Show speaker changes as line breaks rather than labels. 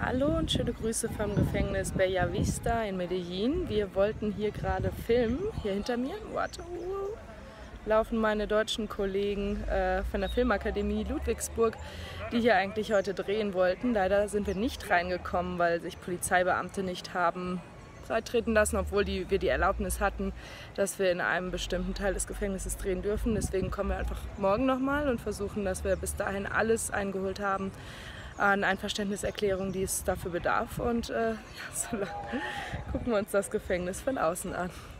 Hallo und schöne Grüße vom Gefängnis Bella Vista in Medellin. Wir wollten hier gerade filmen. Hier hinter mir, warte, laufen meine deutschen Kollegen von der Filmakademie Ludwigsburg, die hier eigentlich heute drehen wollten. Leider sind wir nicht reingekommen, weil sich Polizeibeamte nicht haben freitreten lassen, obwohl wir die Erlaubnis hatten, dass wir in einem bestimmten Teil des Gefängnisses drehen dürfen. Deswegen kommen wir einfach morgen nochmal und versuchen, dass wir bis dahin alles eingeholt haben an Einverständniserklärungen, die es dafür bedarf. Und ja, so lang gucken wir uns das Gefängnis von außen an.